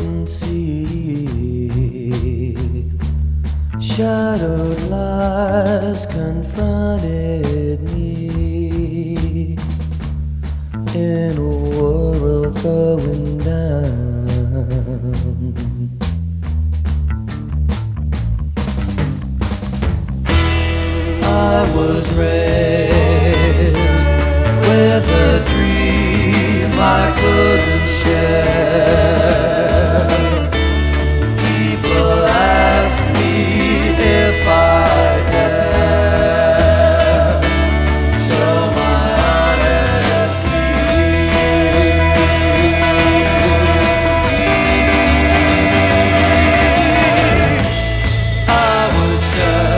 couldn't see. Shadowed lies confronted me in a world going down. I was raised with a dream I couldn't share. People asked me if I dare show my honesty. I would say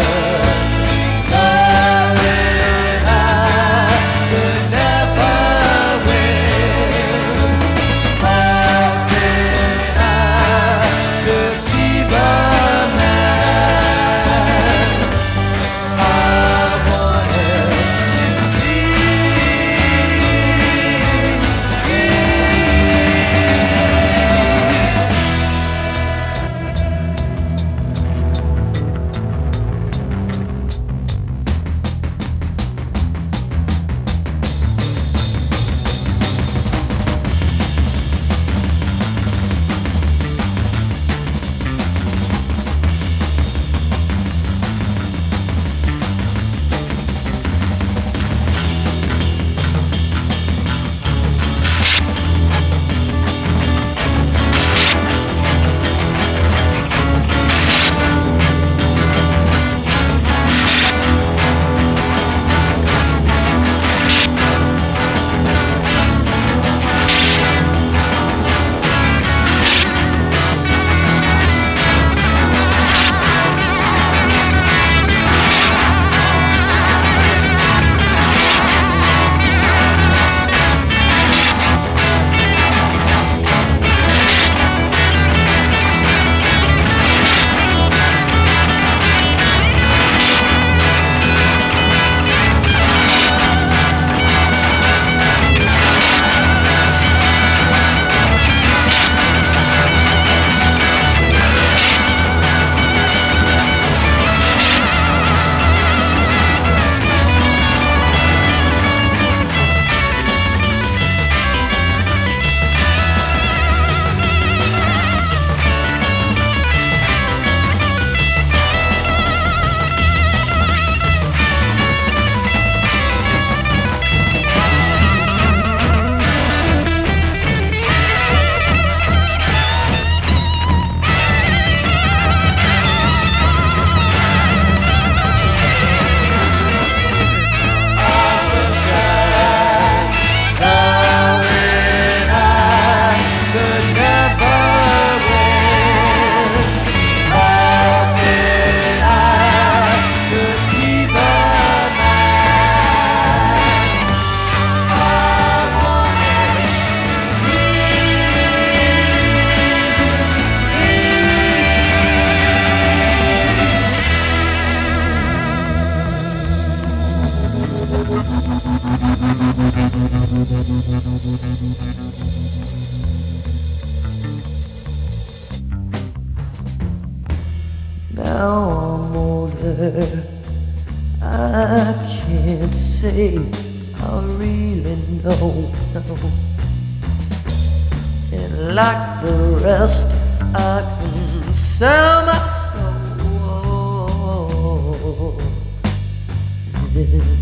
now I'm older, I can't say I really know. And like the rest, I can sell my soul. Yeah.